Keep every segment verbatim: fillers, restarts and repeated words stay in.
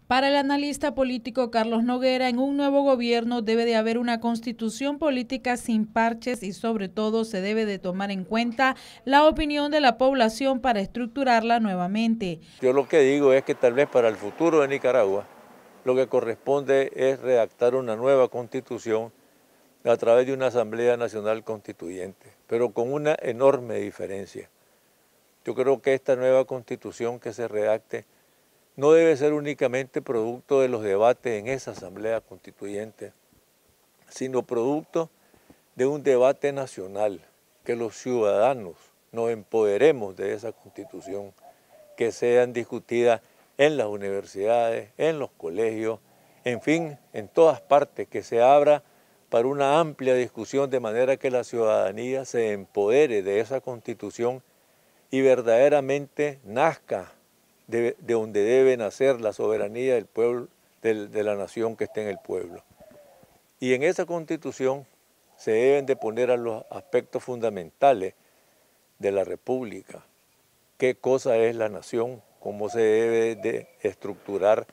Para el analista político Carlos Noguera, en un nuevo gobierno debe de haber una constitución política sin parches y sobre todo se debe de tomar en cuenta la opinión de la población para estructurarla nuevamente. Yo lo que digo es que tal vez para el futuro de Nicaragua lo que corresponde es redactar una nueva constitución a través de una Asamblea Nacional Constituyente, pero con una enorme diferencia. Yo creo que esta nueva constitución que se redacte no debe ser únicamente producto de los debates en esa Asamblea Constituyente, sino producto de un debate nacional, que los ciudadanos nos empoderemos de esa Constitución, que sean discutidas en las universidades, en los colegios, en fin, en todas partes, que se abra para una amplia discusión de manera que la ciudadanía se empodere de esa Constitución y verdaderamente nazca de, de donde debe nacer la soberanía del pueblo, del, de la nación que esté en el pueblo. Y en esa Constitución se deben de poner a los aspectos fundamentales de la República, qué cosa es la nación, cómo se debe de estructurar,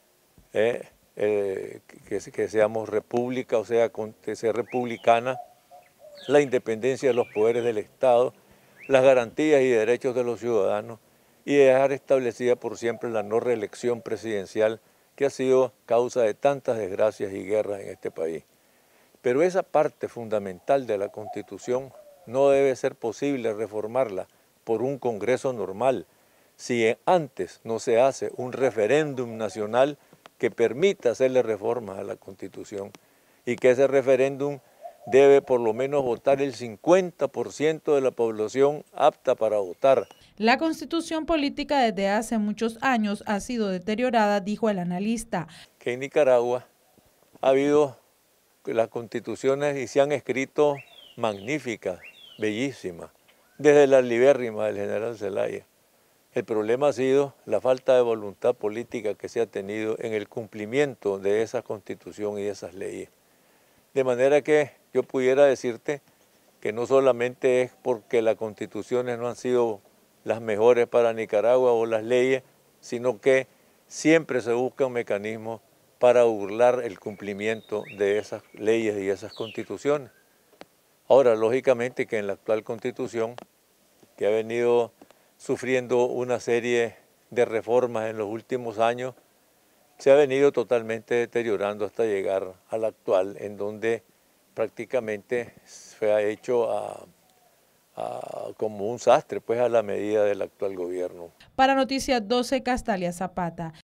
eh, eh, que, que seamos república, o sea, que sea republicana, la independencia de los poderes del Estado, las garantías y derechos de los ciudadanos y dejar establecida por siempre la no reelección presidencial que ha sido causa de tantas desgracias y guerras en este país. Pero esa parte fundamental de la Constitución no debe ser posible reformarla por un Congreso normal, si antes no se hace un referéndum nacional que permita hacerle reformas a la Constitución y que ese referéndum debe por lo menos votar el cincuenta por ciento de la población apta para votar. La constitución política desde hace muchos años ha sido deteriorada, dijo el analista. Que en Nicaragua ha habido las constituciones y se han escrito magníficas, bellísimas, desde la libérrima del general Zelaya. El problema ha sido la falta de voluntad política que se ha tenido en el cumplimiento de esa constitución y de esas leyes. De manera que yo pudiera decirte que no solamente es porque las constituciones no han sido las mejores para Nicaragua o las leyes, sino que siempre se busca un mecanismo para burlar el cumplimiento de esas leyes y esas constituciones. Ahora, lógicamente que en la actual constitución, que ha venido sufriendo una serie de reformas en los últimos años, se ha venido totalmente deteriorando hasta llegar a la actual, en donde prácticamente se ha hecho a, a, como un sastre, pues a la medida del actual gobierno. Para Noticias doce, Castalia Zapata.